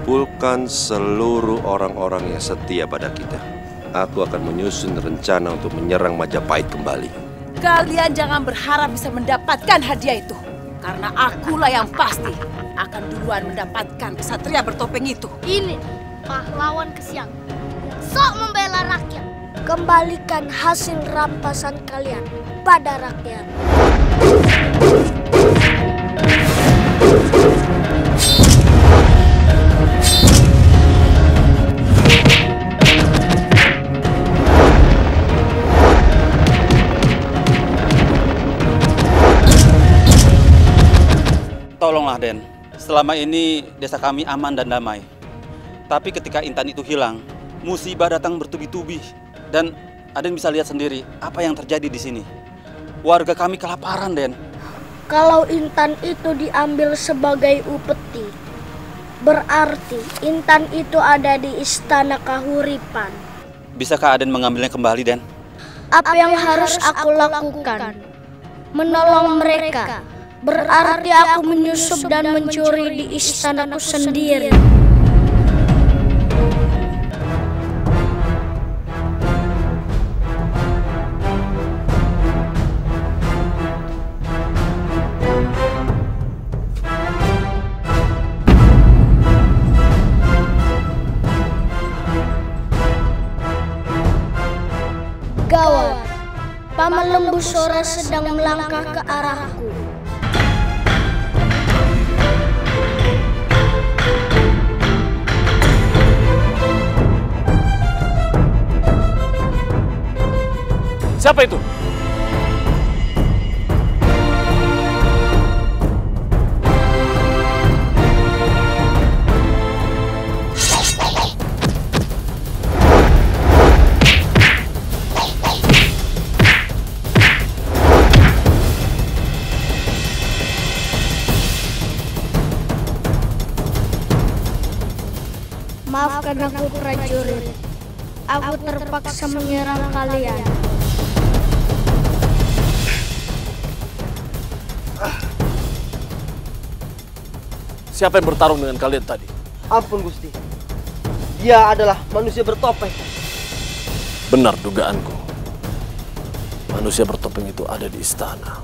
kumpulkan seluruh orang-orang yang setia pada kita. Aku akan menyusun rencana untuk menyerang Majapahit kembali. Kalian jangan berharap bisa mendapatkan hadiah itu. Karena akulah yang pasti akan duluan mendapatkan kesatria bertopeng itu. Ini pahlawan kesiang. Sok membela rakyat. Kembalikan hasil rampasan kalian pada rakyat. Tolonglah, Den. Selama ini desa kami aman dan damai. Tapi ketika Intan itu hilang, musibah datang bertubi-tubi. Dan Aden bisa lihat sendiri apa yang terjadi di sini. Warga kami kelaparan, Den. Kalau Intan itu diambil sebagai upeti, berarti Intan itu ada di Istana Kahuripan. Bisakah Aden mengambilnya kembali, Den? Apa yang harus aku lakukan? Menolong mereka. Berarti aku menyusup dan mencuri di istanaku sendiri. Gawat, Paman Lembu Sora sedang melangkah ke arahku. Siapa itu? Maafkan aku, prajurit. Aku terpaksa menyerang kalian. Siapa yang bertarung dengan kalian tadi? Ampun Gusti, dia adalah manusia bertopeng. Benar dugaanku. Manusia bertopeng itu ada di istana.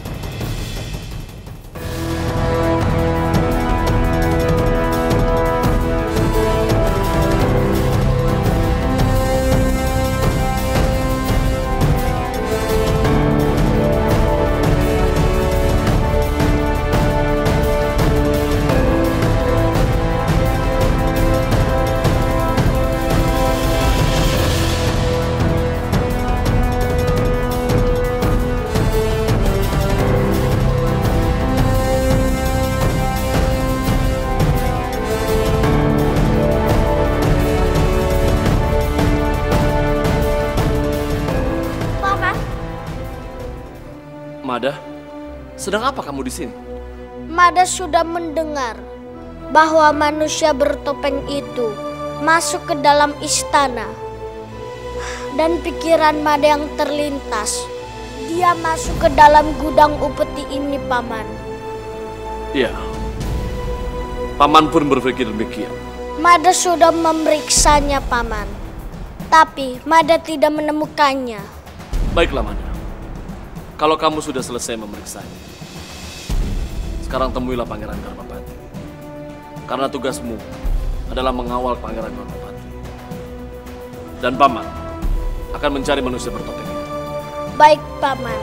Mada, sedang apa kamu di sini? Mada sudah mendengar bahwa manusia bertopeng itu masuk ke dalam istana. Dan pikiran Mada yang terlintas, dia masuk ke dalam gudang upeti ini, Paman. Iya, Paman pun berpikir demikian. Mada sudah memeriksanya, Paman. Tapi Mada tidak menemukannya. Baiklah, Mada. Kalau kamu sudah selesai memeriksanya, sekarang temuilah Pangeran Karmapati. Karena tugasmu adalah mengawal Pangeran Karmapati. Dan Paman akan mencari manusia bertopeng itu. Baik, Paman.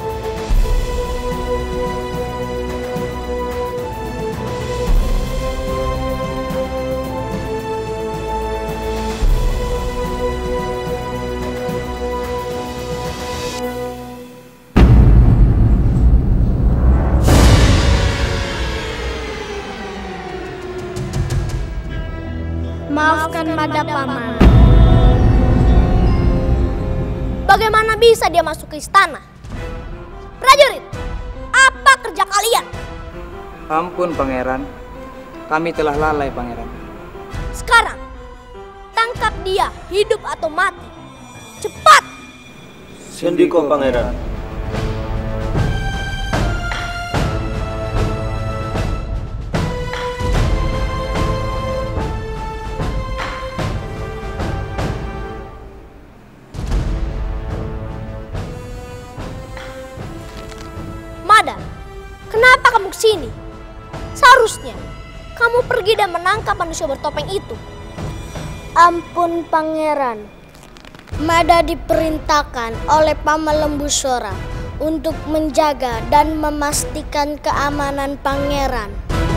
Maafkan Mada, Paman. Bagaimana bisa dia masuk ke istana? Prajurit, apa kerja kalian? Ampun, Pangeran. Kami telah lalai, Pangeran. Sekarang, tangkap dia, hidup atau mati. Cepat! Sendiko, Pangeran. sini. Seharusnya kamu pergi dan menangkap manusia bertopeng itu. Ampun Pangeran. Mada diperintahkan oleh Paman Lembu Sora untuk menjaga dan memastikan keamanan Pangeran.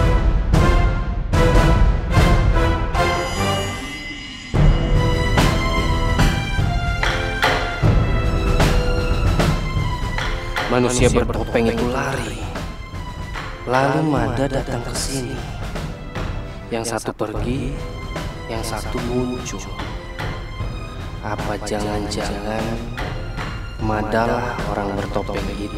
Manusia bertopeng itu lari. Lalu Mada datang ke sini. Yang satu pergi, yang satu muncul. Apa jangan-jangan Madalah orang bertopeng itu?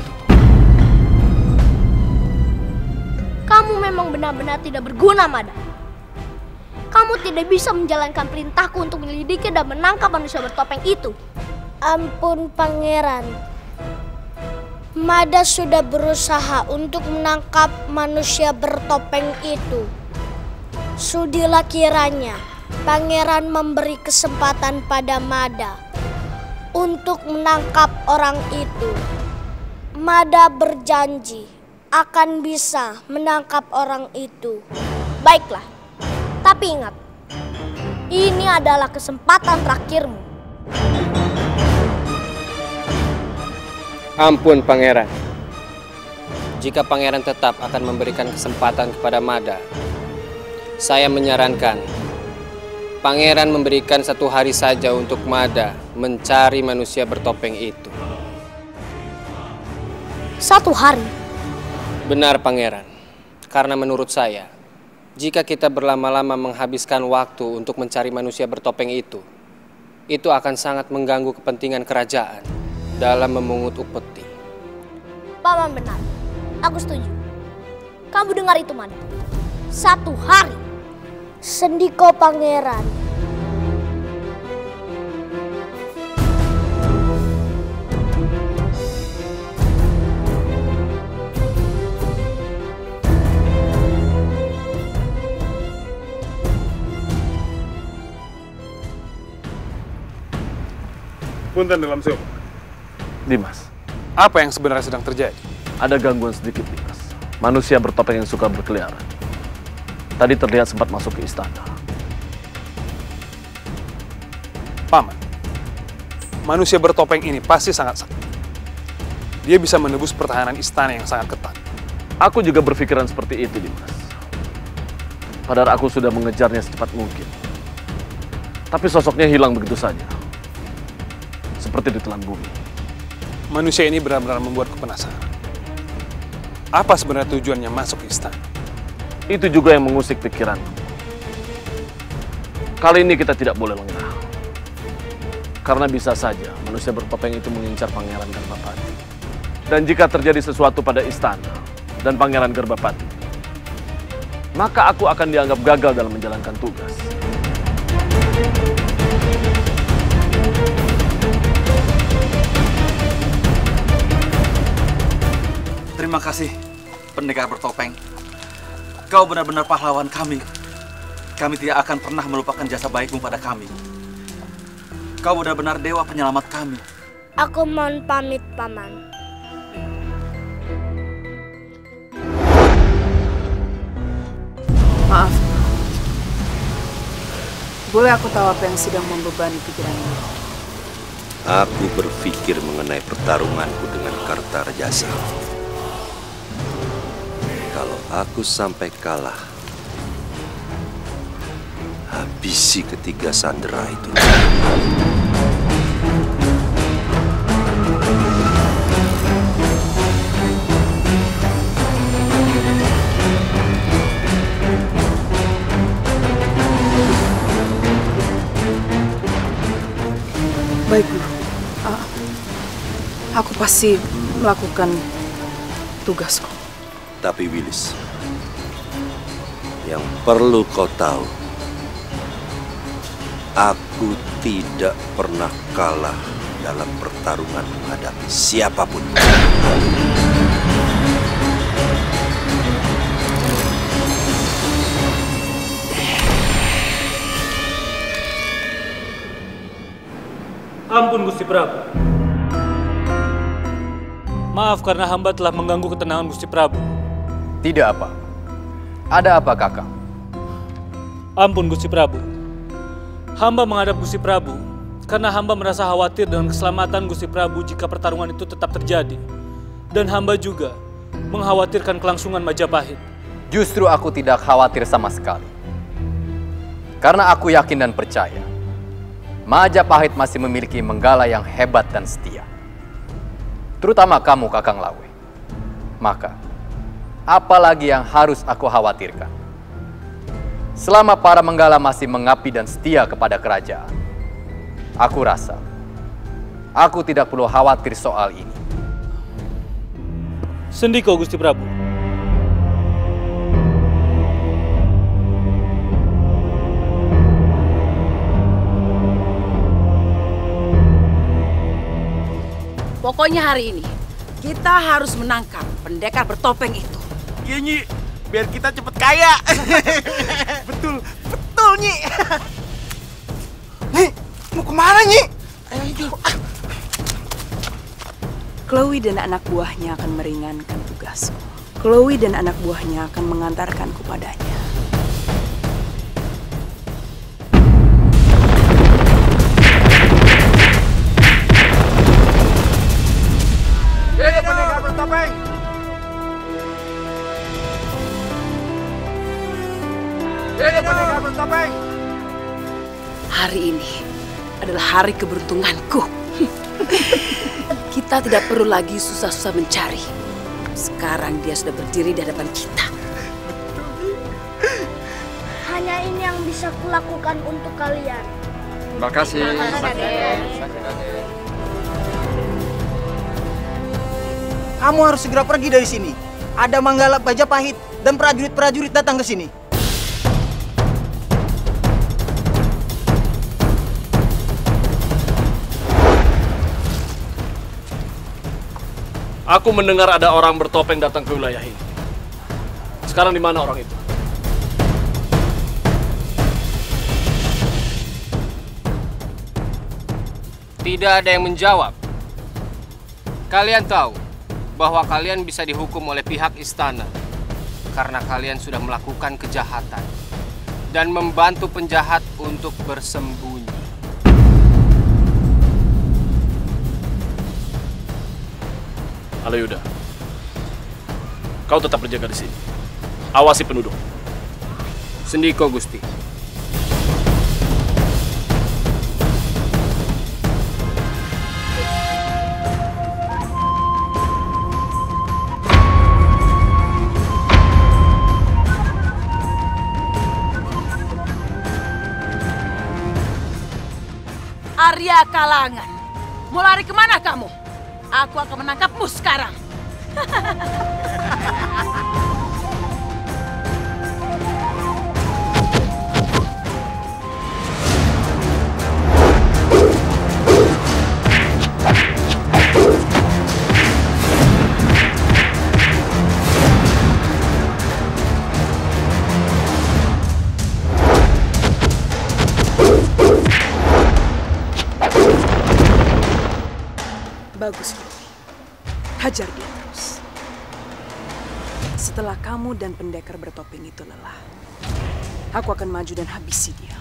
Kamu memang benar-benar tidak berguna, Mada. Kamu tidak bisa menjalankan perintahku untuk menyelidiki dan menangkap manusia bertopeng itu. Ampun Pangeran. Mada sudah berusaha untuk menangkap manusia bertopeng itu. Sudilah kiranya Pangeran memberi kesempatan pada Mada untuk menangkap orang itu. Mada berjanji akan bisa menangkap orang itu. Baiklah, tapi ingat, ini adalah kesempatan terakhirmu. Ampun Pangeran. Jika Pangeran tetap akan memberikan kesempatan kepada Mada, saya menyarankan Pangeran memberikan 1 hari saja untuk Mada mencari manusia bertopeng itu. 1 hari? Benar Pangeran. Karena menurut saya, jika kita berlama-lama menghabiskan waktu untuk mencari manusia bertopeng itu akan sangat mengganggu kepentingan kerajaan dalam memungut upeti. Paman benar. Aku setuju. Kamu dengar itu, Mada? 1 hari. Sendiko Pangeran. Punten dalam Sewu. Dimas, apa yang sebenarnya sedang terjadi? Ada gangguan sedikit, Dimas. Manusia bertopeng yang suka berkeliaran. Tadi terlihat sempat masuk ke istana. Paman, manusia bertopeng ini pasti sangat sakti. Dia bisa menebus pertahanan istana yang sangat ketat. Aku juga berpikiran seperti itu, Dimas. Padahal aku sudah mengejarnya secepat mungkin. Tapi sosoknya hilang begitu saja. Seperti ditelan bumi. Manusia ini benar-benar membuatku penasaran. Apa sebenarnya tujuannya masuk ke istana? Itu juga yang mengusik pikiranku. Kali ini kita tidak boleh lengah. Karena bisa saja manusia bertopeng itu mengincar Pangeran Garbapati. Dan jika terjadi sesuatu pada istana dan Pangeran Garbapati, maka aku akan dianggap gagal dalam menjalankan tugas. Terima kasih, pendekar bertopeng. Kau benar-benar pahlawan kami. Kami tidak akan pernah melupakan jasa baikmu pada kami. Kau benar-benar dewa penyelamat kami. Aku mohon pamit, Paman. Maaf. Boleh aku tahu apa yang sedang membebani pikiranmu? Aku berpikir mengenai pertarunganku dengan Kartarajasa. Kalau aku sampai kalah, habisi ketiga sandera itu. Baik, Guru. Aku pasti melakukan tugasku. Tapi Wilis, yang perlu kau tahu, aku tidak pernah kalah dalam pertarungan menghadapi siapapun. Ampun Gusti Prabu. Maaf karena hamba telah mengganggu ketenangan Gusti Prabu. Tidak apa. Ada apa, Kakang? Ampun, Gusti Prabu. Hamba menghadap Gusti Prabu karena hamba merasa khawatir dengan keselamatan Gusti Prabu jika pertarungan itu tetap terjadi. Dan hamba juga mengkhawatirkan kelangsungan Majapahit. Justru aku tidak khawatir sama sekali. Karena aku yakin dan percaya, Majapahit masih memiliki Menggala yang hebat dan setia. Terutama kamu, Kakang Lawe. Maka, apalagi yang harus aku khawatirkan? Selama para Menggala masih mengabdi dan setia kepada kerajaan, aku rasa aku tidak perlu khawatir soal ini. Sendiko, Gusti Prabu. Pokoknya hari ini kita harus menangkap pendekar bertopeng itu. Iya, Nyi. Biar kita cepet kaya. Betul, betul, Nyi. Nyi, mau kemana, Nyi? Ayo. Chloe dan anak buahnya akan meringankan tugasmu. Chloe dan anak buahnya akan mengantarkanku padanya. Hei, pendekar bertopeng! Hei, pendekar bertopeng! Hari ini adalah hari keberuntunganku. Kita tidak perlu lagi susah-susah mencari. Sekarang dia sudah berdiri di hadapan kita. Hanya ini yang bisa kulakukan untuk kalian. Terima kasih. Kamu harus segera pergi dari sini. Ada Manggala Majapahit dan prajurit-prajurit datang ke sini. Aku mendengar ada orang bertopeng datang ke wilayah ini. Sekarang di mana orang itu? Tidak ada yang menjawab. Kalian tahu bahwa kalian bisa dihukum oleh pihak istana karena kalian sudah melakukan kejahatan dan membantu penjahat untuk bersembunyi. Alayuda, kau tetap berjaga di sini. Awasi penduduk. Sendiko, Gusti. Arya Kalangan, mau lari kemana kamu? Aku akan menangkapmu sekarang. Bagus, hajar dia terus. Setelah kamu dan pendekar bertopeng itu lelah, aku akan maju dan habisi dia.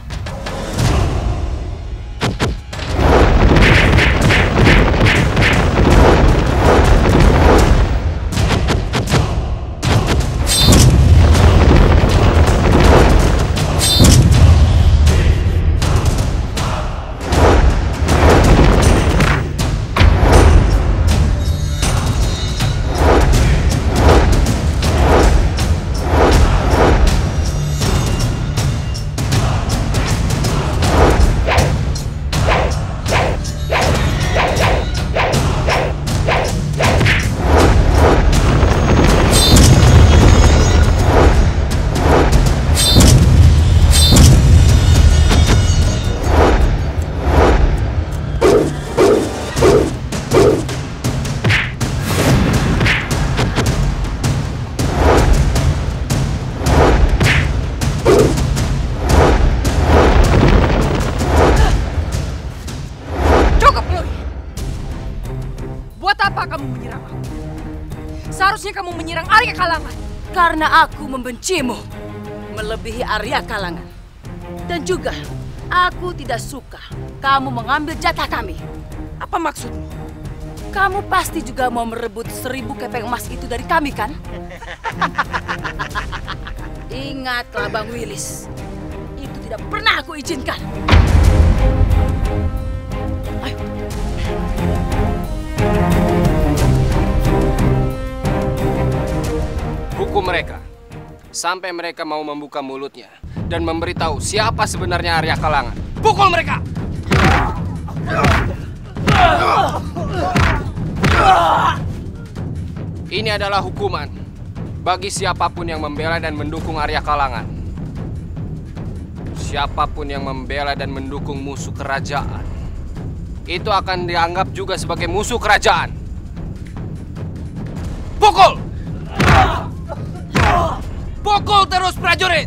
Seharusnya kamu menyerang Arya Kalangan. Karena aku membencimu melebihi Arya Kalangan. Dan juga aku tidak suka kamu mengambil jatah kami. Apa maksudmu? Kamu pasti juga mau merebut 1000 kepeng emas itu dari kami, kan? Ingatlah, Bang Wilis. Itu tidak pernah aku izinkan. Ayo. Hukum mereka sampai mereka mau membuka mulutnya dan memberitahu siapa sebenarnya Arya Kalangan. Pukul mereka! Ini adalah hukuman bagi siapapun yang membela dan mendukung Arya Kalangan. Siapapun yang membela dan mendukung musuh kerajaan, itu akan dianggap juga sebagai musuh kerajaan. Pukul! Pukul terus, prajurit!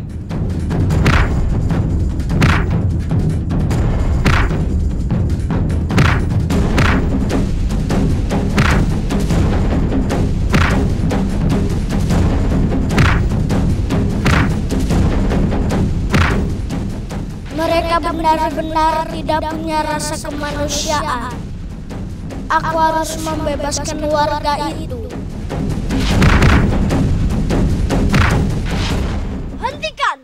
Mereka benar-benar tidak punya rasa kemanusiaan. Aku harus membebaskan warga itu. Hentikan!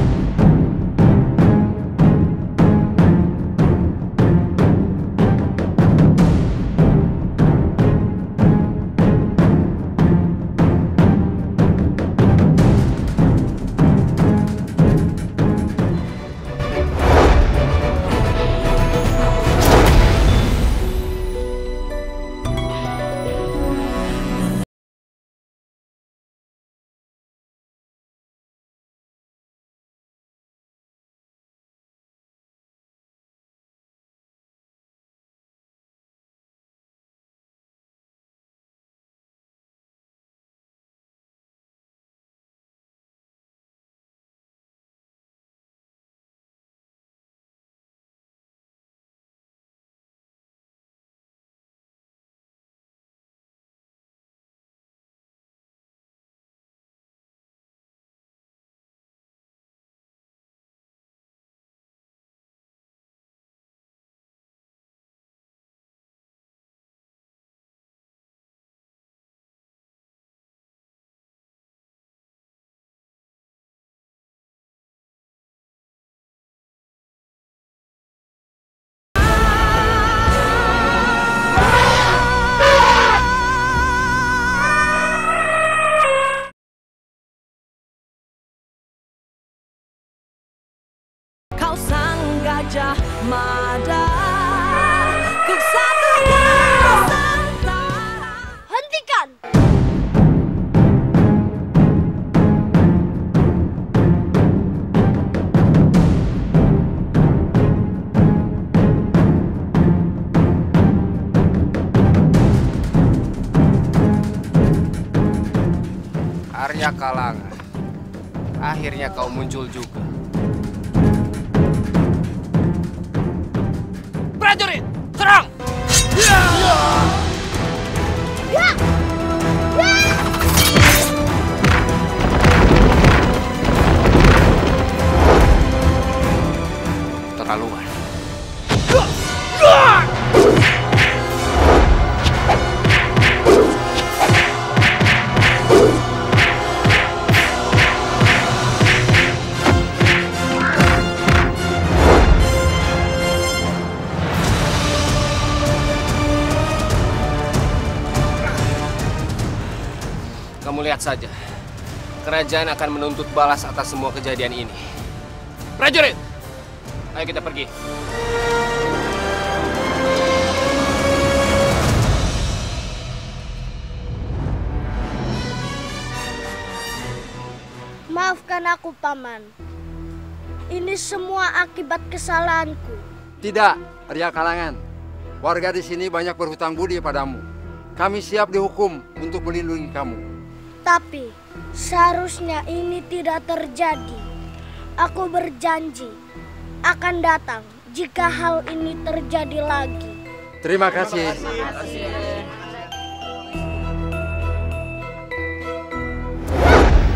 Kau sang gajah mada, ku satukan Nusantara. Hentikan! Arya Kalangan, akhirnya kau muncul juga. Prajurit, serang! Terlaluan. Kamu lihat saja, kerajaan akan menuntut balas atas semua kejadian ini. Prajurit, ayo kita pergi. Maafkan aku, Paman. Ini semua akibat kesalahanku. Tidak, Arya Kalangan. Warga di sini banyak berhutang budi padamu. Kami siap dihukum untuk melindungi kamu. Tapi seharusnya ini tidak terjadi. Aku berjanji akan datang jika hal ini terjadi lagi. Terima kasih.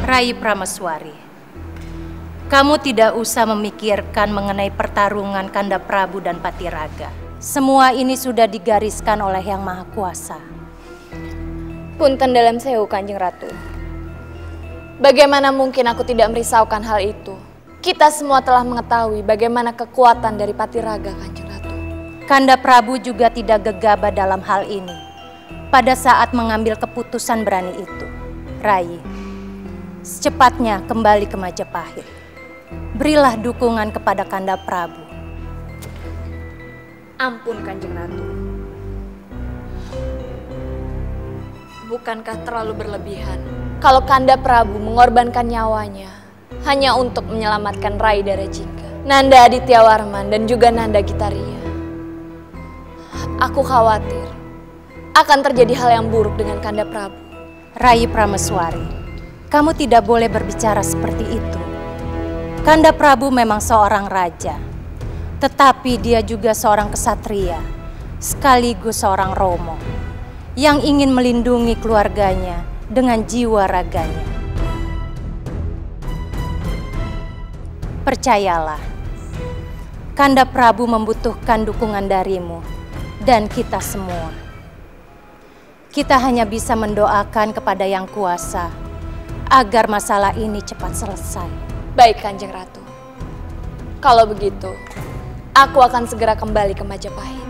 Rai Prameswari, kamu tidak usah memikirkan mengenai pertarungan Kanda Prabu dan Patiraga. Semua ini sudah digariskan oleh Yang Maha Kuasa. Punten dalam sewu, Kanjeng Ratu. Bagaimana mungkin aku tidak merisaukan hal itu? Kita semua telah mengetahui bagaimana kekuatan dari Patiraga, Kanjeng Ratu. Kanda Prabu juga tidak gegabah dalam hal ini. Pada saat mengambil keputusan berani itu, Rai, secepatnya kembali ke Majapahit. Berilah dukungan kepada Kanda Prabu. Ampun, Kanjeng Ratu. Bukankah terlalu berlebihan kalau Kanda Prabu mengorbankan nyawanya hanya untuk menyelamatkan Rai Darajingga, Nanda Adityawarman, dan juga Nanda Gitaria? Aku khawatir akan terjadi hal yang buruk dengan Kanda Prabu. Rai Prameswari, kamu tidak boleh berbicara seperti itu. Kanda Prabu memang seorang raja, tetapi dia juga seorang kesatria, sekaligus seorang romo, yang ingin melindungi keluarganya dengan jiwa raganya. Percayalah, Kanda Prabu membutuhkan dukungan darimu dan kita semua. Kita hanya bisa mendoakan kepada Yang Kuasa agar masalah ini cepat selesai. Baik, Kanjeng Ratu. Kalau begitu, aku akan segera kembali ke Majapahit.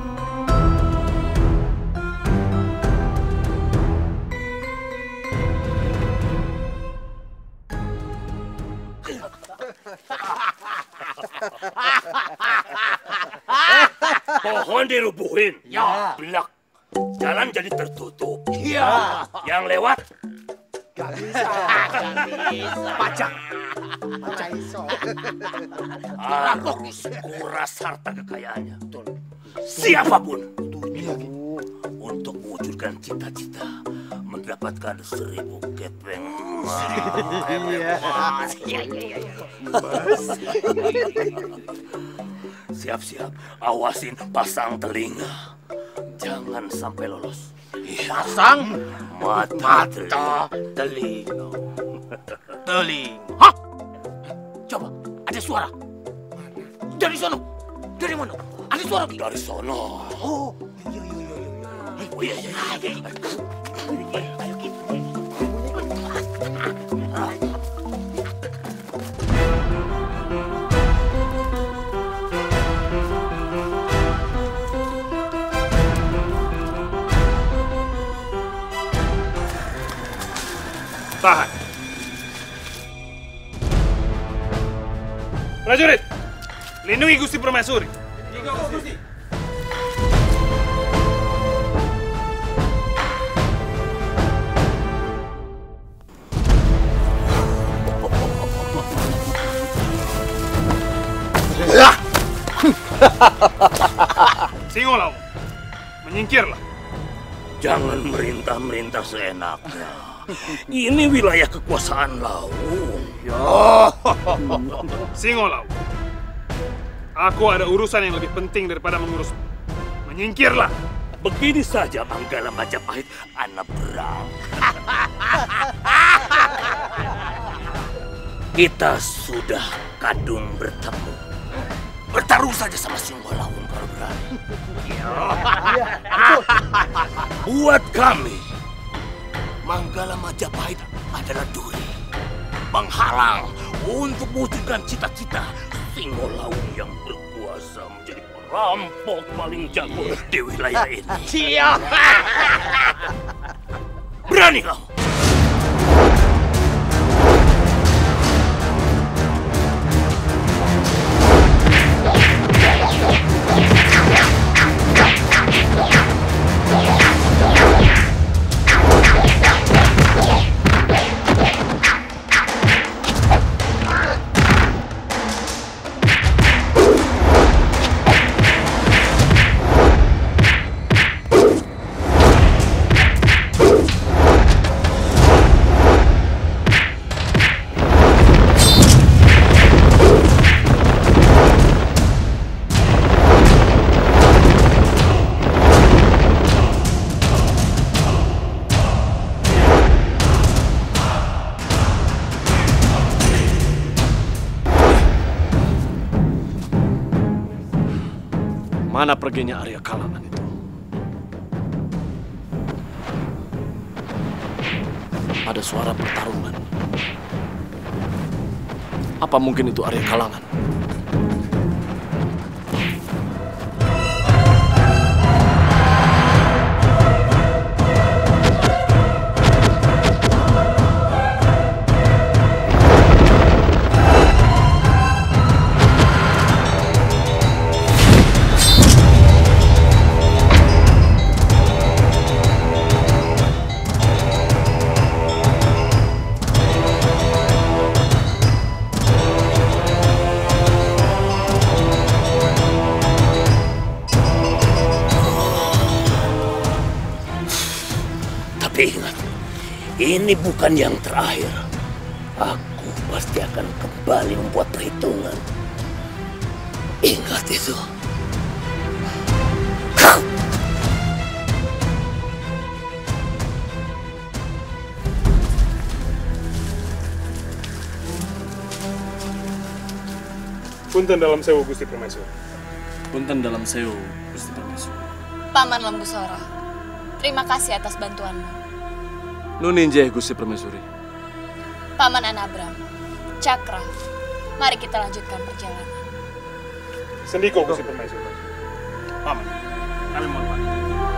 Pohon dirubuhin. Ya. Belak. Jalan jadi tertutup. Iya. Yang lewat gak bisa. pajak. Pajak iso. Harus kuras harta kekayaannya. Siapapun untuk mewujudkan cita-cita mendapatkan 1000 kepeng emas. Iya. Siap-siap, awasin, pasang telinga. Jangan sampai lolos. Pasang mata telinga. Telinga. Hah? Coba, ada suara. Dari sono. Dari mana? Ada suara. Dari sono. Oh, iya. Tahan. Prajurit, lindungi Gusti Permaisuri. Gusti. Singolau, menyingkirlah. Jangan merintah-merintah seenaknya. Ini wilayah kekuasaan Lawung. Ya. Singolau, aku ada urusan yang lebih penting daripada mengurusmu. Menyingkirlah. Begini saja Manggala Majapahit, anak berang. Kita sudah kadung bertemu. Bertarung saja sama Singolau kalau berani. Buat kami, Manggala Majapahit adalah duri, menghalang untuk mewujudkan cita-cita Singolau yang berkuasa menjadi perampok paling jago di wilayah ini. Siap. Berani kamu? Kemana perginya Arya Kalangan itu? Ada suara pertarungan. Apa mungkin itu Arya Kalangan? Tapi ingat, ini bukan yang terakhir. Aku pasti akan kembali membuat perhitungan. Ingat itu. Punten dalam sewu Gusti Permaisuri. Punten dalam sewu Gusti Permaisuri. Paman Lembusora, terima kasih atas bantuanmu. Nuninjeh Gusti Permaisuri. Paman Anabram, Cakra, mari kita lanjutkan perjalanan. Sendiko Gusti Permaisuri. Paman, kami mohon pamit.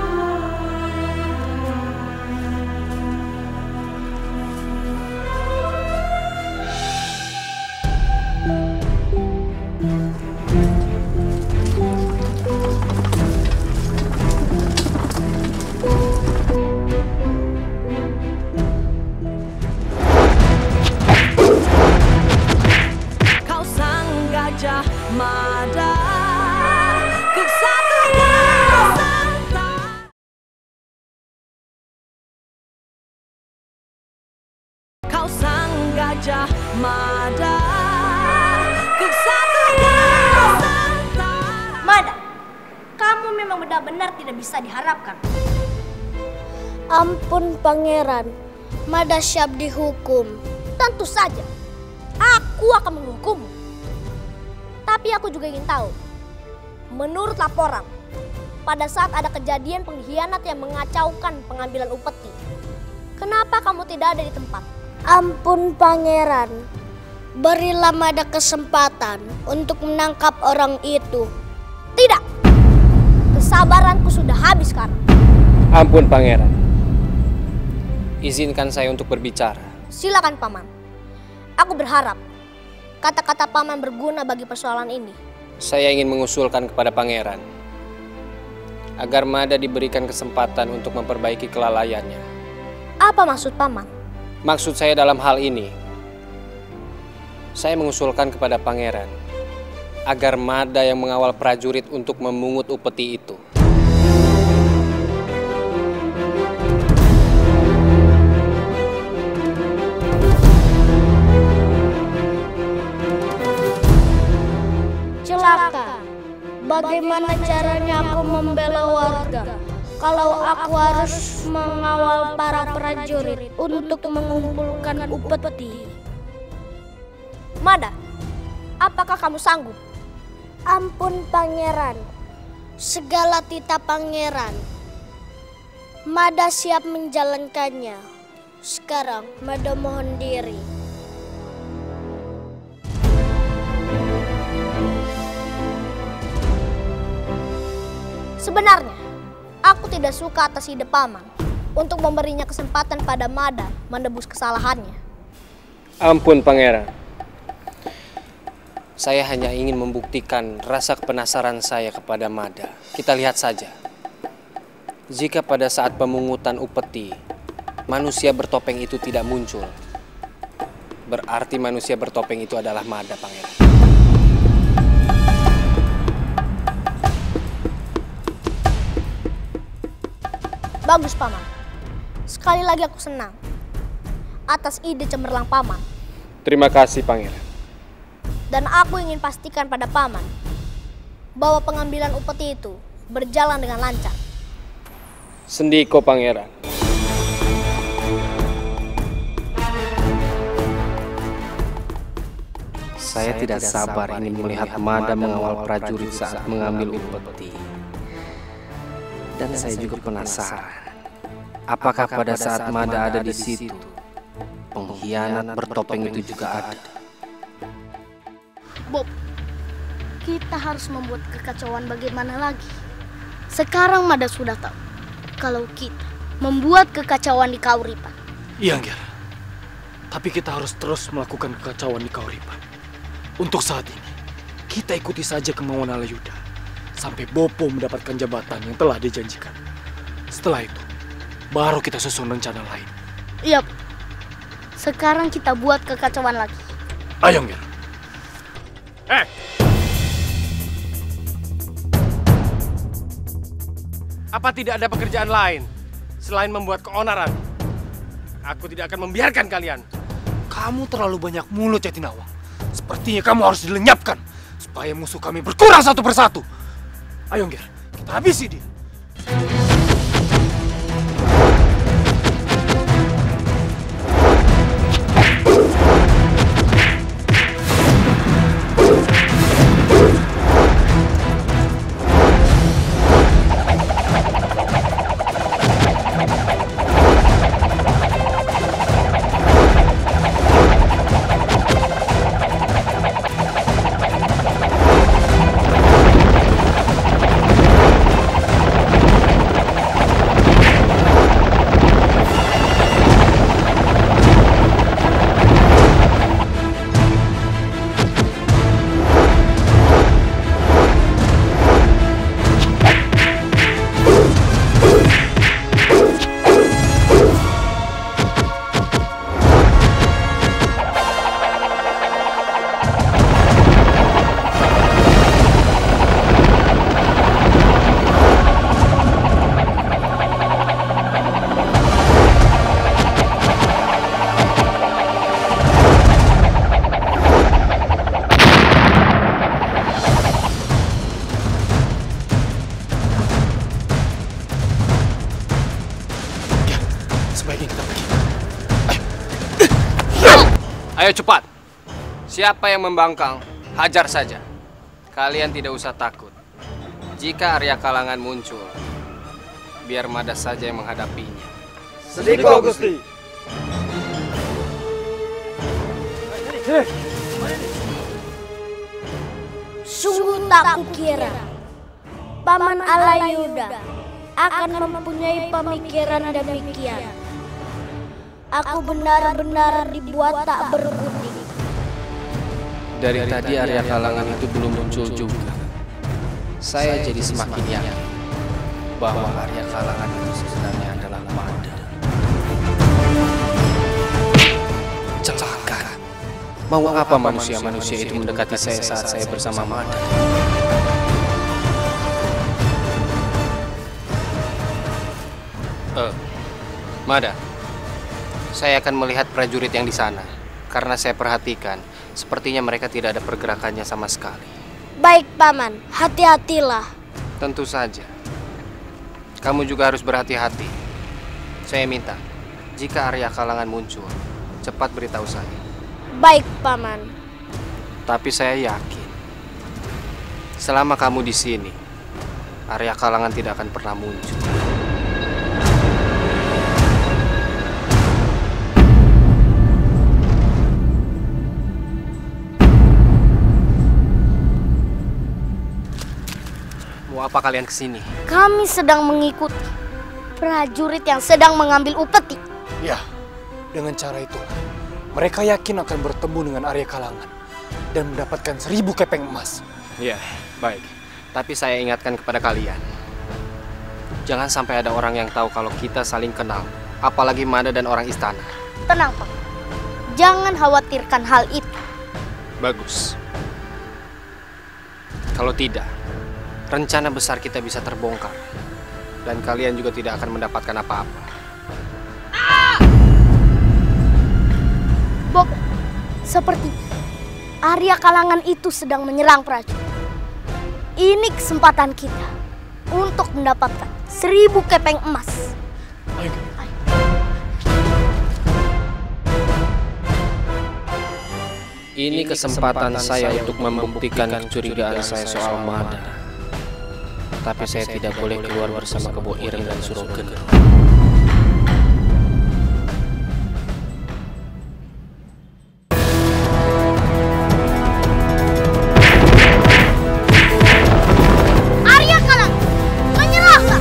Mada, kesatuan serta. Kau sang gajah Mada, kesatuan serta. Mada, kamu memang benar-benar tidak bisa diharapkan. Ampun Pangeran, Mada siap dihukum. Tentu saja, aku akan menghukummu. Tapi aku juga ingin tahu, menurut laporan, pada saat ada kejadian pengkhianat yang mengacaukan pengambilan upeti, kenapa kamu tidak ada di tempat? Ampun Pangeran, berilah Mada kesempatan untuk menangkap orang itu. Tidak, kesabaranku sudah habis sekarang. Ampun Pangeran, izinkan saya untuk berbicara. Silakan Paman, aku berharap kata-kata Paman berguna bagi persoalan ini. Saya ingin mengusulkan kepada Pangeran agar Mada diberikan kesempatan untuk memperbaiki kelalaiannya. Apa maksud Paman? Maksud saya dalam hal ini, saya mengusulkan kepada Pangeran agar Mada yang mengawal prajurit untuk memungut upeti itu. Celaka, bagaimana caranya aku membela warga kalau aku harus mengawal para prajurit untuk mengumpulkan upeti? Mada, apakah kamu sanggup? Ampun Pangeran, segala titah Pangeran, Mada siap menjalankannya. Sekarang Mada mohon diri. Sebenarnya, aku tidak suka atas ide Paman untuk memberinya kesempatan pada Mada menebus kesalahannya. Ampun Pangeran, saya hanya ingin membuktikan rasa penasaran saya kepada Mada. Kita lihat saja, jika pada saat pemungutan upeti, manusia bertopeng itu tidak muncul, berarti manusia bertopeng itu adalah Mada Pangeran. Bagus Paman, sekali lagi aku senang atas ide cemerlang Paman. Terima kasih Pangeran. Dan aku ingin pastikan pada Paman bahwa pengambilan upeti itu berjalan dengan lancar. Sendiko Pangeran. Saya tidak sabar ingin melihat Mada mengawal prajurit saat mengambil upeti. Dan saya juga penasaran, apakah pada saat Mada ada di situ, pengkhianat bertopeng itu juga ada? Bob, kita harus membuat kekacauan bagaimana lagi? Sekarang Mada sudah tahu kalau kita membuat kekacauan di Kauripan. Iya, Nger. Tapi kita harus terus melakukan kekacauan di Kauripan. Untuk saat ini, kita ikuti saja kemauan Alayuda sampai Bopo mendapatkan jabatan yang telah dijanjikan. Setelah itu, baru kita susun rencana lain. Iya, sekarang kita buat kekacauan lagi. Ayo, Nger. Apa tidak ada pekerjaan lain selain membuat keonaran? Aku tidak akan membiarkan kalian. Kamu terlalu banyak mulut, Jatinawang. Sepertinya kamu harus dilenyapkan supaya musuh kami berkurang satu persatu. Ayo, Nger, kita habisi dia. Ayo cepat. Siapa yang membangkang, hajar saja. Kalian tidak usah takut. Jika Arya Kalangan muncul, biar Mada saja yang menghadapinya. Sediko, Gusti. Sungguh tak kukira Paman Alayuda akan mempunyai pemikiran demikian. Aku benar-benar dibuat tak berkutik. Dari tadi Arya Kalangan itu belum muncul juga. Saya jadi semakin yakin bahwa Arya Kalangan itu sebenarnya adalah Mada. Celaka. Mau apa manusia-manusia itu mendekati saya saat saya bersama Mada? Mada, saya akan melihat prajurit yang di sana. Karena saya perhatikan, sepertinya mereka tidak ada pergerakannya sama sekali. Baik, Paman. Hati-hatilah. Tentu saja. Kamu juga harus berhati-hati. Saya minta, jika Arya Kalangan muncul, cepat beritahu saya. Baik, Paman. Tapi saya yakin, selama kamu di sini, Arya Kalangan tidak akan pernah muncul. Mau apa kalian kesini? Kami sedang mengikuti prajurit yang sedang mengambil upeti. Ya, dengan cara itu, mereka yakin akan bertemu dengan Arya Kalangan dan mendapatkan 1000 kepeng emas. Ya, baik. Tapi saya ingatkan kepada kalian, jangan sampai ada orang yang tahu kalau kita saling kenal, apalagi Mada dan orang istana. Tenang, Pak. Jangan khawatirkan hal itu. Bagus. Kalau tidak, rencana besar kita bisa terbongkar. Dan kalian juga tidak akan mendapatkan apa-apa. Bob, seperti Arya Kalangan itu sedang menyerang prajurit. Ini kesempatan kita untuk mendapatkan 1000 kepeng emas. Ayo. Ini kesempatan saya untuk membuktikan kecurigaan saya soal Mada. Tapi saya tidak boleh keluar bersama Kebo Ireng dan Surogen. Arya Kalang, menyerahlah!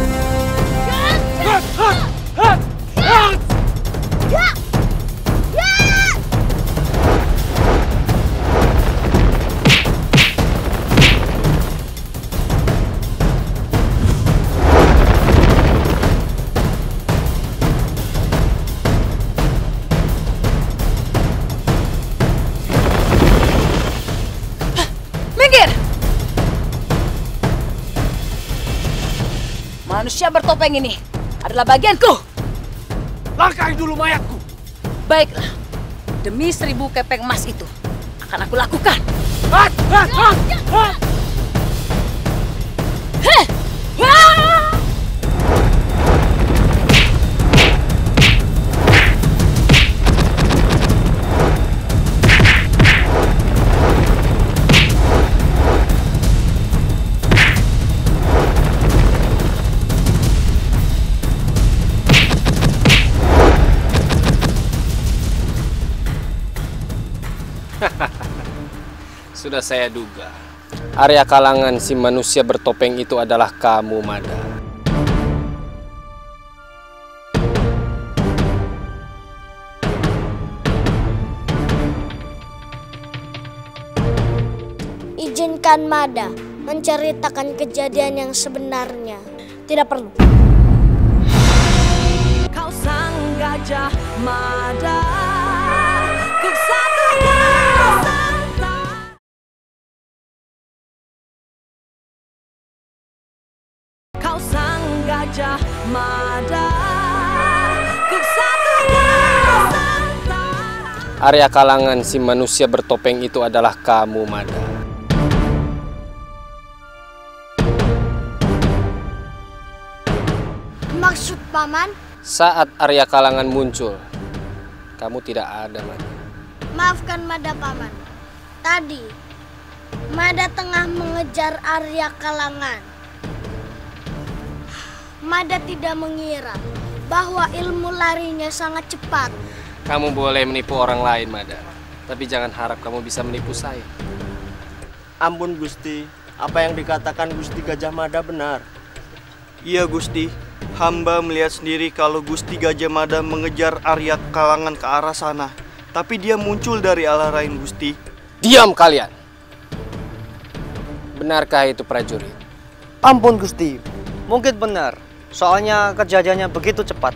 Minggir! Manusia bertopeng ini adalah bagianku. Langkahi dulu mayatku. Baiklah, demi 1000 kepeng emas itu akan aku lakukan. Sudah saya duga. Arya Kalangan si manusia bertopeng itu adalah kamu, Mada. Izinkan Mada menceritakan kejadian yang sebenarnya. Tidak perlu. Kau sang gajah Mada, ku satukan serta. Kau sang gajah Mada, ku satukan serta. Arya Kalangan si manusia bertopeng itu adalah kamu, Mada. Maksud Paman? Saat Arya Kalangan muncul, kamu tidak ada, Mada. Maafkan Mada, Paman. Tadi, Mada tengah mengejar Arya Kalangan. Mada tidak mengira bahwa ilmu larinya sangat cepat. Kamu boleh menipu orang lain, Mada. Tapi jangan harap kamu bisa menipu saya. Ampun Gusti, apa yang dikatakan Gusti Gajah Mada benar. Iya Gusti, hamba melihat sendiri kalau Gusti Gajah Mada mengejar Arya Kalangan ke arah sana. Tapi dia muncul dari arah lain, Gusti. Diam kalian! Benarkah itu prajurit? Ampun Gusti, mungkin benar. Soalnya kejadiannya begitu cepat.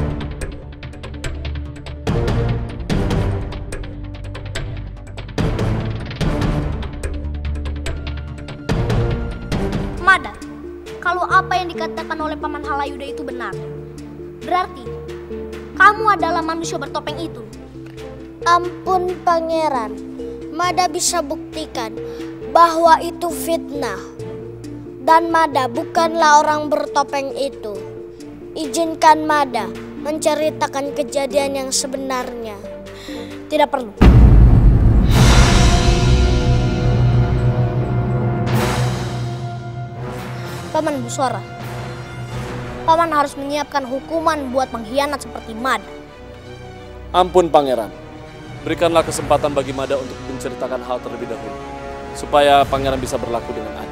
Mada, kalau apa yang dikatakan oleh Paman Halayuda itu benar, berarti kamu adalah manusia bertopeng itu. Ampun Pangeran, Mada bisa buktikan bahwa itu fitnah. Dan Mada bukanlah orang bertopeng itu. Izinkan Mada menceritakan kejadian yang sebenarnya. Tidak perlu. Paman Busora, Paman harus menyiapkan hukuman buat pengkhianat seperti Mada. Ampun Pangeran, berikanlah kesempatan bagi Mada untuk menceritakan hal terlebih dahulu, supaya Pangeran bisa berlaku dengan adil.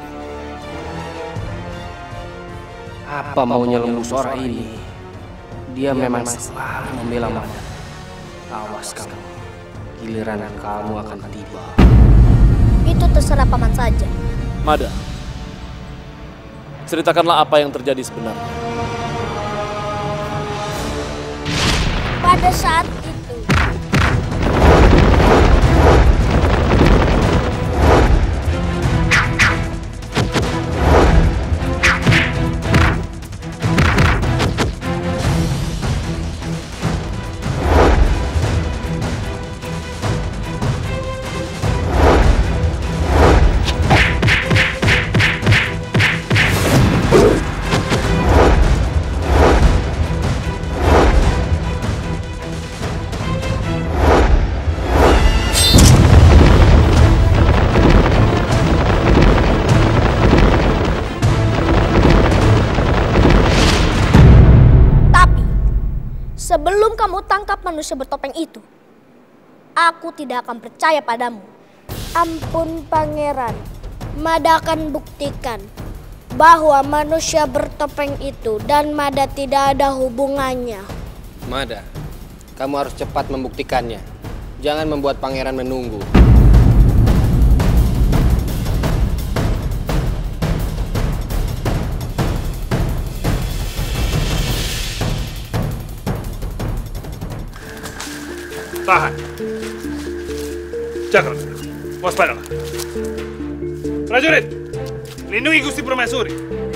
Apa maunya Lembu Sora ini? Dia memang selalu membela Mada. Awas kamu, giliran kamu akan tiba. Itu terserah Paman saja. Mada, ceritakanlah apa yang terjadi sebenarnya. Pada saat itu, kamu tangkap manusia bertopeng itu, aku tidak akan percaya padamu. Ampun Pangeran, Mada akan buktikan bahwa manusia bertopeng itu dan Mada tidak ada hubungannya. Mada, kamu harus cepat membuktikannya. Jangan membuat pangeran menunggu. Tahan. Cakra, waspadalah. Prajurit, lindungi Gusti Permaisuri.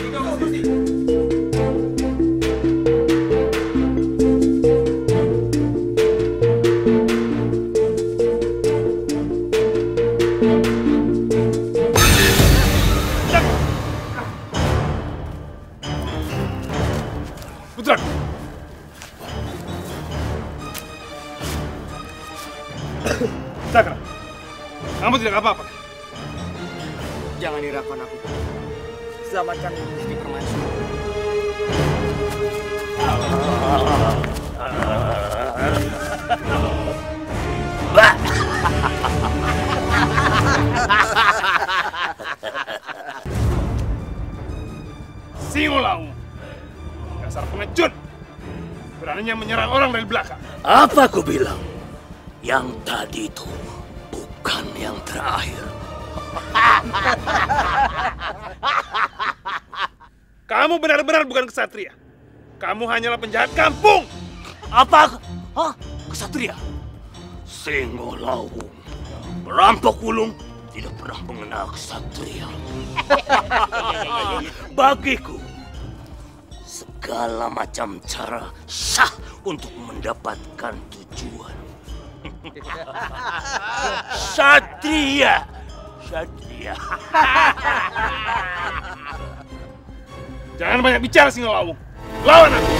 Putraku. Cakra, kamu tidak apa-apa. Jangan hiraukan aku. Selamatkan Gusti Permaisuri. Singolaung, dasar pengecut, beraninya menyerang orang dari belakang. Apa aku bilang? Yang tadi itu bukan yang terakhir. Kamu benar-benar bukan kesatria. Kamu hanyalah penjahat kampung. Apa? Hah? Kesatria? Singolaung, perampok ulung, tidak pernah mengenal kesatria. Bagiku, segala macam cara sah untuk mendapatkan tujuan. Satria, Satria. Jangan banyak bicara, Singolaung. Lawan aku.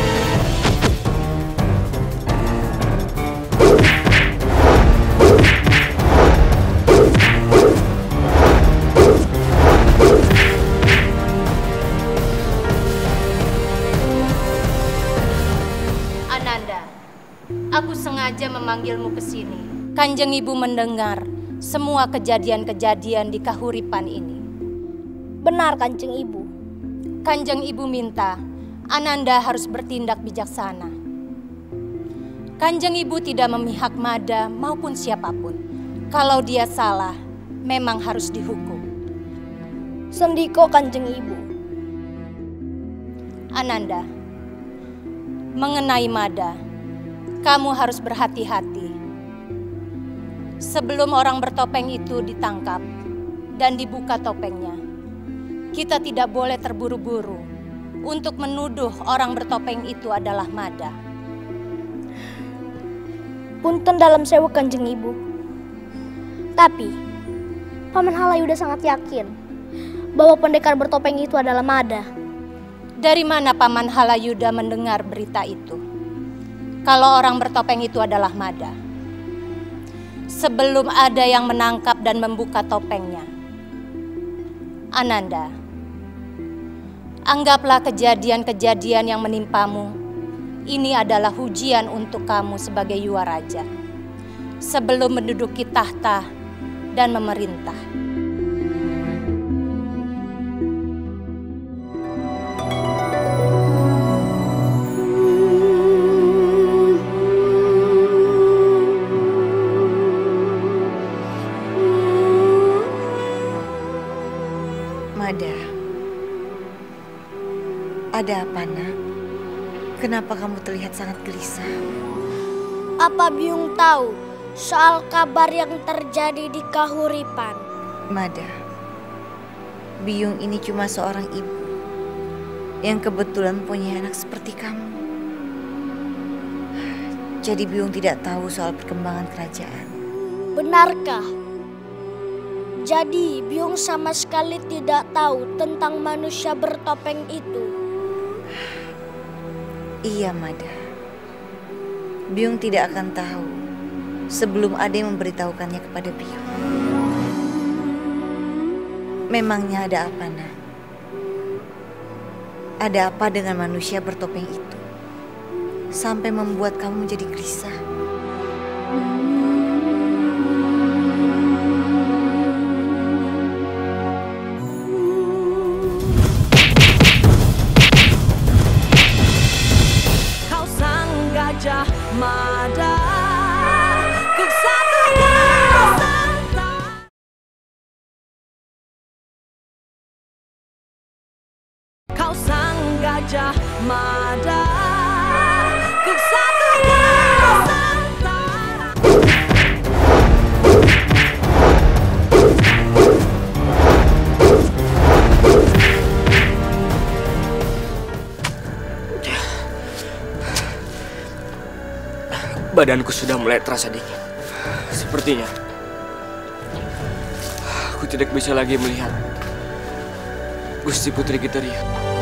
Ananda, aku sengaja memanggilmu ke sini. Kanjeng Ibu mendengar semua kejadian-kejadian di Kahuripan ini. Benar, Kanjeng Ibu. Kanjeng Ibu minta Ananda harus bertindak bijaksana. Kanjeng Ibu tidak memihak Mada maupun siapapun. Kalau dia salah, memang harus dihukum. Sendiko, Kanjeng Ibu. Ananda, mengenai Mada, kamu harus berhati-hati. Sebelum orang bertopeng itu ditangkap dan dibuka topengnya, kita tidak boleh terburu-buru untuk menuduh orang bertopeng itu adalah Mada. Punten dalam sewu, Kanjeng Ibu. Tapi, Paman Halayuda sangat yakin bahwa pendekar bertopeng itu adalah Mada. Dari mana Paman Halayuda mendengar berita itu? Kalau orang bertopeng itu adalah Mada. Sebelum ada yang menangkap dan membuka topengnya. Ananda, anggaplah kejadian-kejadian yang menimpamu ini adalah ujian untuk kamu sebagai Yuwaraja sebelum menduduki tahta dan memerintah. Mada, ada apa, Nak? Kenapa kamu terlihat sangat gelisah? Apa Byung tahu soal kabar yang terjadi di Kahuripan? Mada, Byung ini cuma seorang ibu yang kebetulan punya anak seperti kamu. Jadi Byung tidak tahu soal perkembangan kerajaan. Benarkah? Jadi Byung sama sekali tidak tahu tentang manusia bertopeng itu? Iya, Mada. Byung tidak akan tahu sebelum ada yang memberitahukannya kepada Byung. Memangnya ada apa, Nak? Ada apa dengan manusia bertopeng itu? sampai membuat kamu menjadi gelisah. Kau sang gajah mada, ku satukan serta. Kau sang gajah mada, ku satukan serta. Badanku sudah mulai terasa dingin. Sepertinya aku tidak bisa lagi melihat Gusti Putri Gitaria.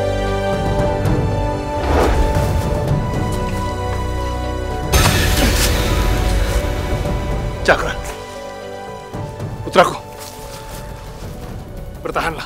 Cakra, putraku, bertahanlah.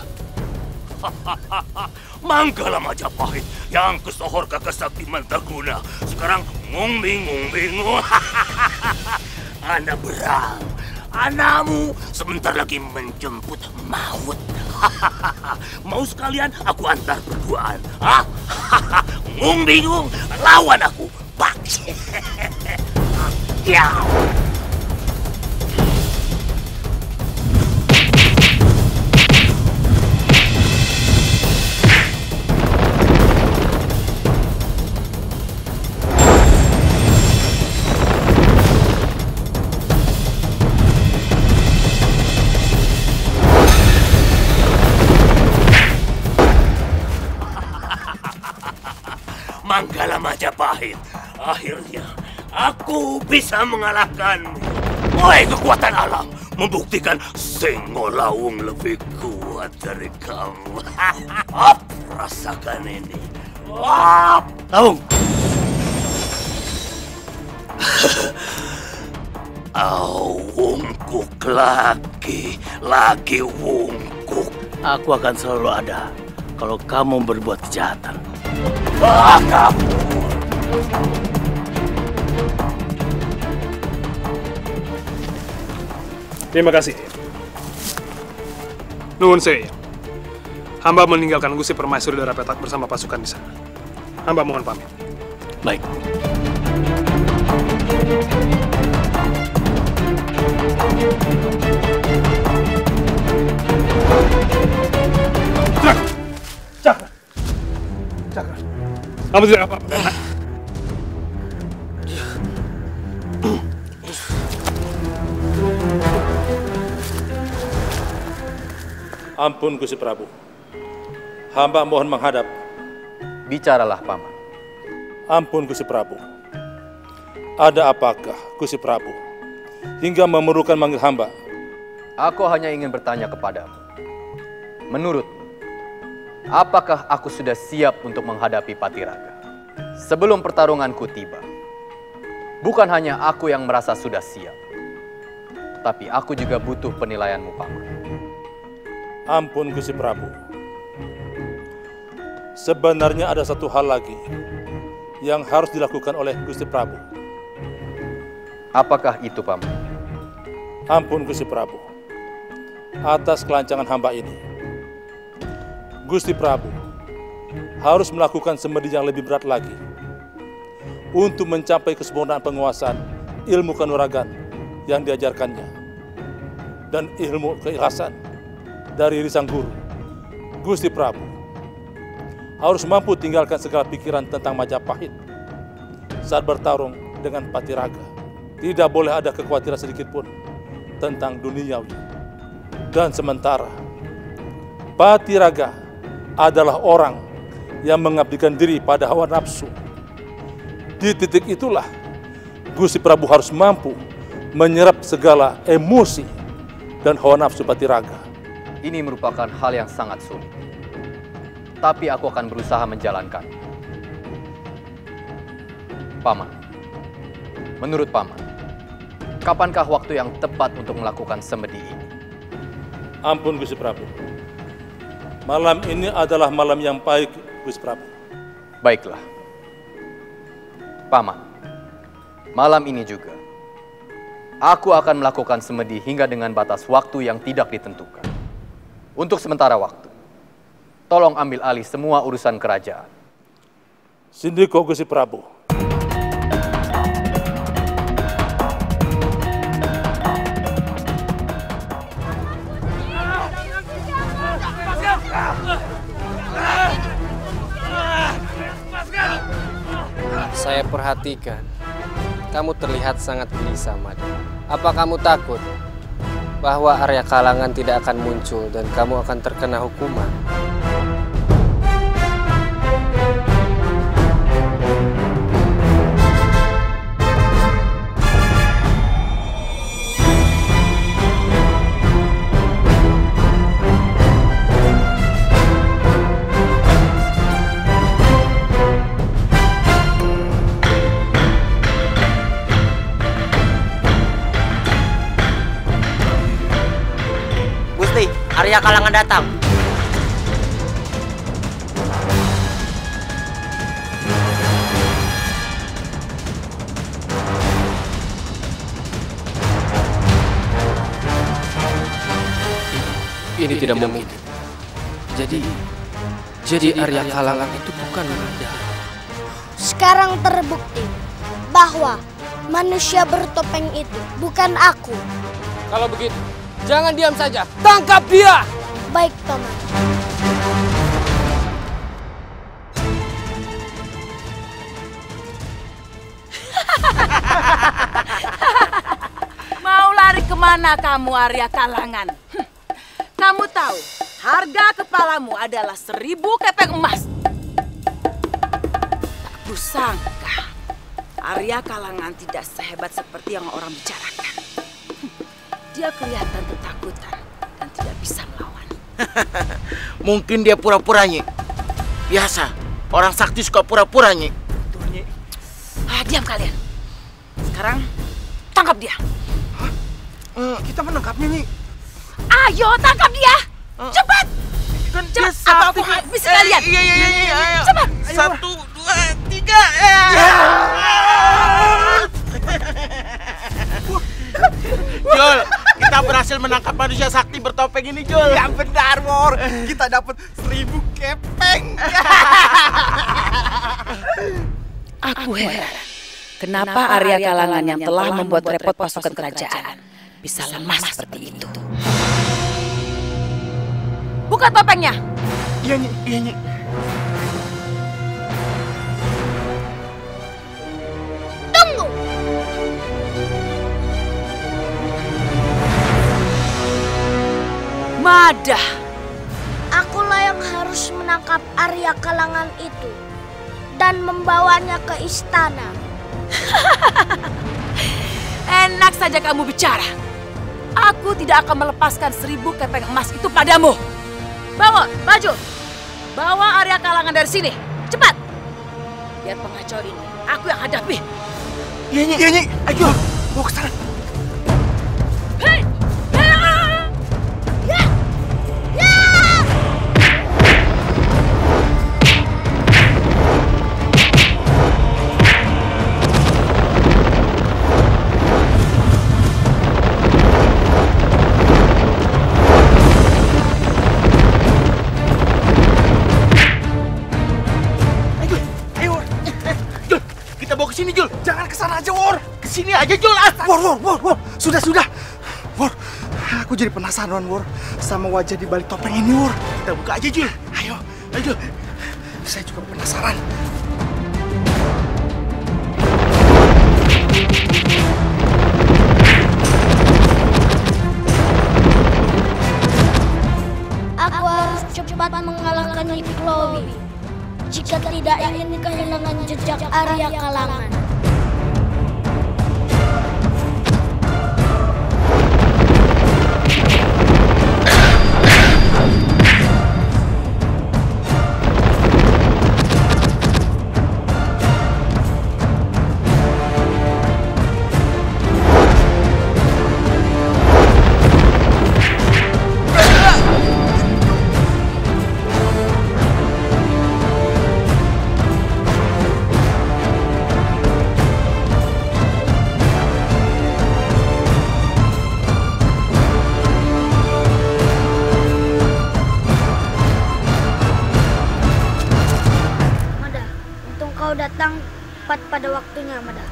Manggala Majapahit yang kesohor kakak sakti Mantaguna sekarang ngungbing-ngungbing. Anda berang, anakmu sebentar lagi menjemput maut. Mau sekalian aku antar berduaan? Ngungbing, lawan aku. Bak. Ya. Manggala Majapahit, akhirnya aku bisa mengalahkanmu. Woi, kekuatan alam membuktikan Senggolaung lebih kuat dari kamu. Rasakan ini. Laung. Wungkuk lagi wungkuk. Aku akan selalu ada kalau kamu berbuat kejahatan. Terima kasih. Nuhun sewu. Hamba meninggalkan Gusti Permaisuri Dara Petak bersama pasukan di sana. Hamba mohon pamit. Baik. Cakra. Cakra. Kamu tidak apa-apa, kan? Ampun Gusti Prabu. Hamba mohon menghadap. Bicaralah, Paman. Ampun Gusti Prabu. Ada apakah Gusti Prabu hingga memerlukan manggil hamba? Aku hanya ingin bertanya kepadamu. Menurutmu, apakah aku sudah siap untuk menghadapi Patiraga? Sebelum pertarunganku tiba, bukan hanya aku yang merasa sudah siap, tapi aku juga butuh penilaianmu, Paman. Ampun Gusti Prabu. Sebenarnya ada satu hal lagi yang harus dilakukan oleh Gusti Prabu. Apakah itu, Paman? Ampun Gusti Prabu. Atas kelancangan hamba ini, Gusti Prabu harus melakukan semedi yang lebih berat lagi untuk mencapai kesempurnaan penguasaan ilmu kanuragan yang diajarkannya dan ilmu keikhlasan dari Risang Guru. Gusti Prabu harus mampu tinggalkan segala pikiran tentang Majapahit saat bertarung dengan Patiraga. Tidak boleh ada kekhawatiran sedikit pun tentang duniawi. Dan sementara Patiraga adalah orang yang mengabdikan diri pada hawa nafsu. Di titik itulah Gusti Prabu harus mampu menyerap segala emosi dan hawa nafsu Patiraga. Ini merupakan hal yang sangat sulit. Tapi aku akan berusaha menjalankan. Paman, menurut Paman, kapankah waktu yang tepat untuk melakukan semedi ini? Ampun Gusti Prabu. Malam ini adalah malam yang baik, Gusti Prabu. Baiklah. Paman, malam ini juga aku akan melakukan semedi hingga dengan batas waktu yang tidak ditentukan. Untuk sementara waktu, tolong ambil alih semua urusan kerajaan. Sindiko Gusti Prabu. Saya perhatikan, kamu terlihat sangat gelisah, Mada. Apa kamu takut bahwa Arya Kalangan tidak akan muncul dan kamu akan terkena hukuman? Arya Kalangan datang. Ini tidak mungkin. Jadi Arya Kalangan itu bukan Mada. Sekarang terbukti bahwa manusia bertopeng itu bukan aku. Kalau begitu, jangan diam saja. Tangkap dia! Baik, Paman. Mau lari kemana kamu, Arya Kalangan? Kamu tahu, harga kepalamu adalah 1000 kepeng emas. Tak kusangka, Arya Kalangan tidak sehebat seperti yang orang bicarakan. Dia kelihatan ketakutan dan tidak bisa melawan. Mungkin dia pura-pura, Nyi. Biasa, orang sakti suka pura-pura, Nyi. Diam kalian. Sekarang, tangkap dia. Kita menangkapnya, Nyi. Ayo, tangkap dia. Cepat. Kan cepat, atau aku habisi kalian. Iya. Cepat. 1, 2, 3. Jul, kita berhasil menangkap manusia sakti bertopeng ini, Jul. Ya benar, Wor. Kita dapat 1000 kepeng. Aku heran. Kenapa Arya Kalangan yang telah membuat repot pasukan kerajaan bisa lemah seperti itu? Buka topengnya. Iya, Nyi. Tunggu. Mada. Akulah yang harus menangkap Arya Kalangan itu dan membawanya ke istana. Enak saja kamu bicara. Aku tidak akan melepaskan 1000 kepeng emas itu padamu. Bawa, maju. Bawa Arya Kalangan dari sini. Cepat. Lihat pengacau ini. Aku yang hadapi. Iya, Nyi. Ayo, bawa ke sana. Sini, Jul. Jangan ke sana aja, Wor. Kesini aja, Jul. Wor. Sudah. Wor, aku jadi penasaran, Wor, sama wajah di balik topeng ini, Wor. Kita buka aja, Jul. Ayo, Jul. Saya juga penasaran. Aku harus cepat mengalahkan Nyi Chloe. Jika tidak ingin kehilangan jejak Arya Kalangan. datang tepat pada waktunya, Mada.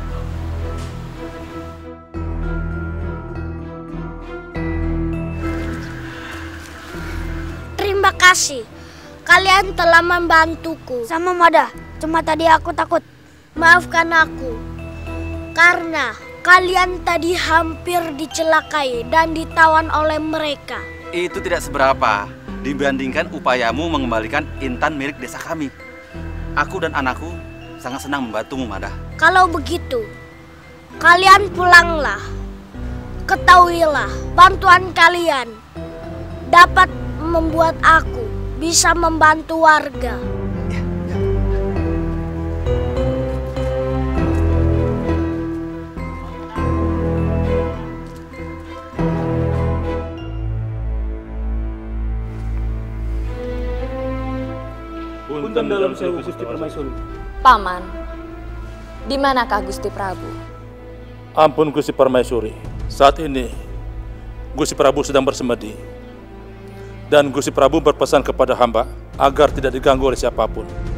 Terima kasih. Kalian telah membantuku. Sama Mada, cuma tadi aku takut. Maafkan aku. Karena kalian tadi hampir dicelakai dan ditawan oleh mereka. Itu tidak seberapa dibandingkan upayamu mengembalikan intan milik desa kami. Aku dan anakku sangat senang membantumu, Mada. Kalau begitu, kalian pulanglah. Ketahuilah, bantuan kalian dapat membuat aku bisa membantu warga. Punten dalam sewu Gusti Permaisuri. Paman, di manakah Gusti Prabu? Ampun Gusti Permaisuri, saat ini Gusti Prabu sedang bersemedi. Dan Gusti Prabu berpesan kepada hamba agar tidak diganggu oleh siapapun.